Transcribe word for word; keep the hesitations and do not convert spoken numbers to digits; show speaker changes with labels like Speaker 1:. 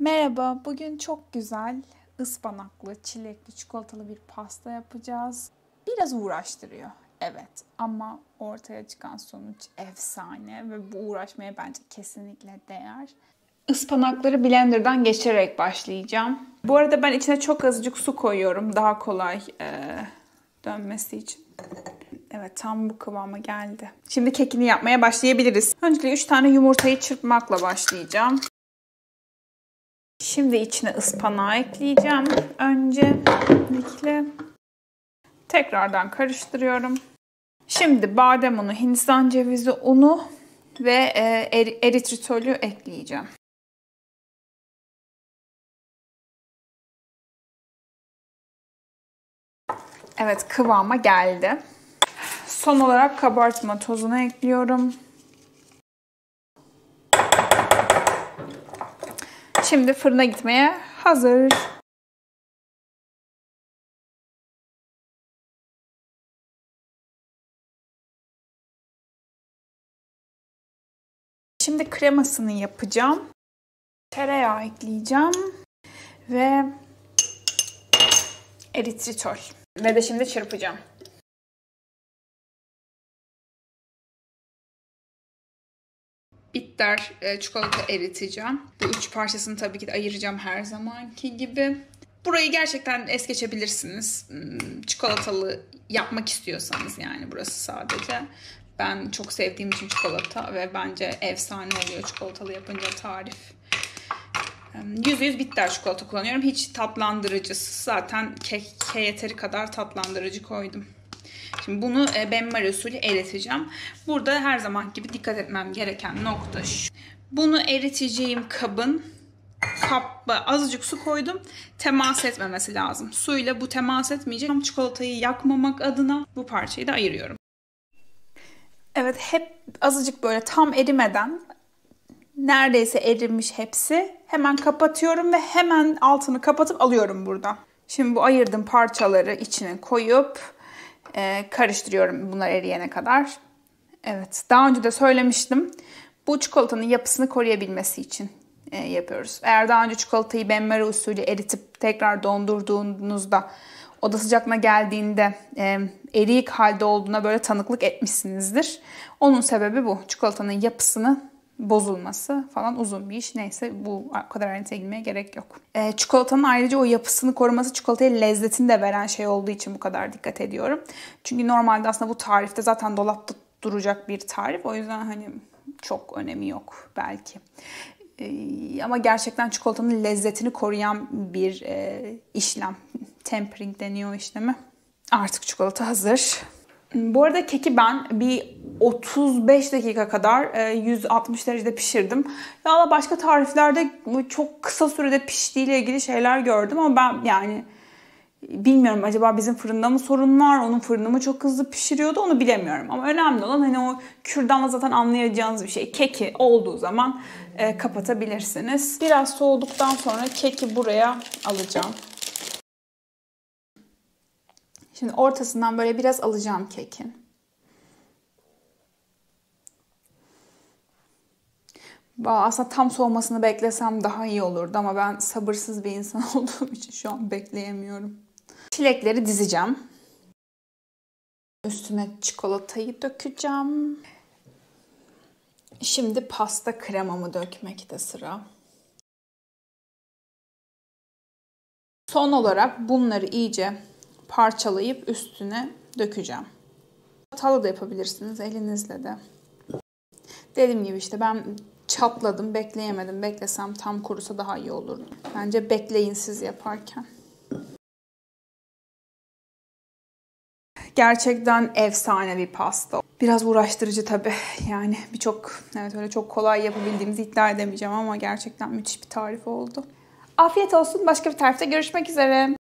Speaker 1: Merhaba, bugün çok güzel ıspanaklı, çilekli, çikolatalı bir pasta yapacağız. Biraz uğraştırıyor, evet, ama ortaya çıkan sonuç efsane ve bu uğraşmaya bence kesinlikle değer. Ispanakları blenderdan geçirerek başlayacağım. Bu arada ben içine çok azıcık su koyuyorum, daha kolay e, dönmesi için. Evet, tam bu kıvama geldi. Şimdi kekini yapmaya başlayabiliriz. Öncelikle üç tane yumurtayı çırpmakla başlayacağım. Şimdi içine ıspanağı ekleyeceğim. Öncelikle tekrardan karıştırıyorum. Şimdi badem unu, hindistan cevizi unu ve er eritritolü ekleyeceğim. Evet, kıvama geldi. Son olarak kabartma tozunu ekliyorum. Şimdi fırına gitmeye hazır. Şimdi kremasını yapacağım. Tereyağı ekleyeceğim ve eritritol. Ve de şimdi çırpacağım. Bitter e, çikolata eriteceğim. Bu üç parçasını tabii ki de ayıracağım her zamanki gibi. Burayı gerçekten es geçebilirsiniz. Çikolatalı yapmak istiyorsanız yani burası sadece. Ben çok sevdiğim için çikolata ve bence efsane oluyor çikolatalı yapınca tarif. yüzde yüz bitter çikolata kullanıyorum. Hiç tatlandırıcısı. Zaten keke yeteri kadar tatlandırıcı koydum. Şimdi bunu benmari usulü eriteceğim. Burada her zaman gibi dikkat etmem gereken nokta şu. Bunu eriteceğim kabın kapta azıcık su koydum. Temas etmemesi lazım. Suyla bu temas etmeyecek. Çikolatayı yakmamak adına bu parçayı da ayırıyorum. Evet, hep azıcık böyle tam erimeden, neredeyse erimiş hepsi. Hemen kapatıyorum ve hemen altını kapatıp alıyorum buradan. Şimdi bu ayırdığım parçaları içine koyup Ee, karıştırıyorum bunlar eriyene kadar. Evet, daha önce de söylemiştim. Bu çikolatanın yapısını koruyabilmesi için e, yapıyoruz. Eğer daha önce çikolatayı benmari usulü eritip tekrar dondurduğunuzda oda sıcaklığına geldiğinde e, eriyik halde olduğuna böyle tanıklık etmişsinizdir. Onun sebebi bu. Çikolatanın yapısını bozulması falan uzun bir iş. Neyse, bu kadar ayrıntıya girmeye gerek yok. Ee, çikolatanın ayrıca o yapısını koruması, çikolataya lezzetini de veren şey olduğu için bu kadar dikkat ediyorum. Çünkü normalde aslında bu tarifte zaten dolapta duracak bir tarif. O yüzden hani çok önemi yok belki. Ee, ama gerçekten çikolatanın lezzetini koruyan bir e, işlem. Tempering deniyor işlemi. Artık çikolata hazır. Bu arada keki ben bir otuz beş dakika kadar yüz altmış derecede pişirdim. Ya başka tariflerde çok kısa sürede piştiğiyle ilgili şeyler gördüm ama ben yani bilmiyorum, acaba bizim fırında mı sorun var, onun fırını mı çok hızlı pişiriyordu, onu bilemiyorum. Ama önemli olan hani o kürdanla zaten anlayacağınız bir şey. Keki olduğu zaman e, kapatabilirsiniz. Biraz soğuduktan sonra keki buraya alacağım. Şimdi ortasından böyle biraz alacağım kekin. Aslında tam soğumasını beklesem daha iyi olurdu ama ben sabırsız bir insan olduğum için şu an bekleyemiyorum. Çilekleri dizeceğim. Üstüne çikolatayı dökeceğim. Şimdi pasta kremamı dökmekte sıra. Son olarak bunları iyice parçalayıp üstüne dökeceğim. Çatalla da yapabilirsiniz, elinizle de. Dediğim gibi işte ben çatladım, bekleyemedim. Beklesem tam kurusa daha iyi olurdu. Bence bekleyin siz yaparken. Gerçekten efsane bir pasta. Biraz uğraştırıcı tabii. Yani birçok, evet öyle çok kolay yapabildiğimizi iddia edemeyeceğim ama gerçekten müthiş bir tarif oldu. Afiyet olsun. Başka bir tarifte görüşmek üzere.